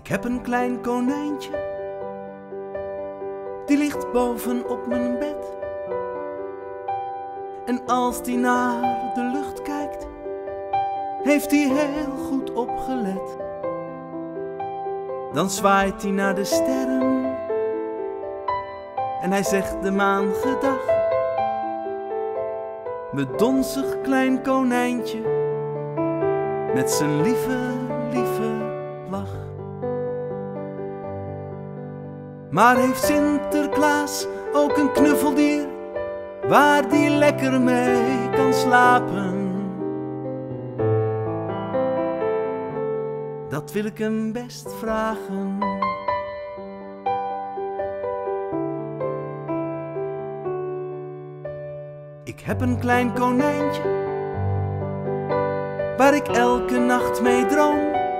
Ik heb een klein konijntje, die ligt boven op mijn bed. En als die naar de lucht kijkt, heeft hij heel goed opgelet. Dan zwaait hij naar de sterren en hij zegt de maan gedag. Mijn donzig klein konijntje met zijn lieve, lieve lach. Maar heeft Sinterklaas ook een knuffeldier waar die lekker mee kan slapen? Dat wil ik hem best vragen. Ik heb een klein konijntje waar ik elke nacht mee droom.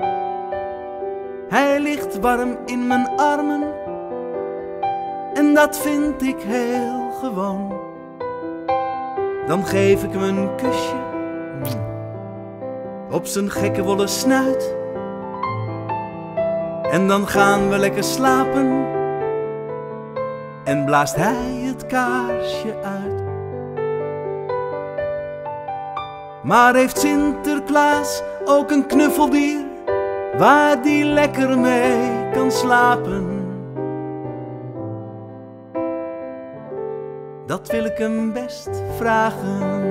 Hij ligt warm in mijn armen en dat vind ik heel gewoon. Dan geef ik hem een kusje op zijn gekke wollen snuit. En dan gaan we lekker slapen en blaast hij het kaarsje uit. Maar heeft Sinterklaas ook een knuffeldier waar die lekker mee kan slapen? Dat wil ik hem best vragen.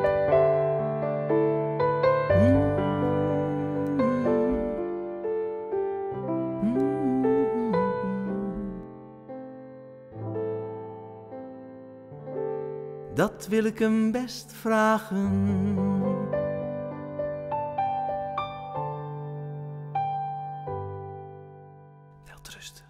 Dat wil ik hem best vragen. Welterusten.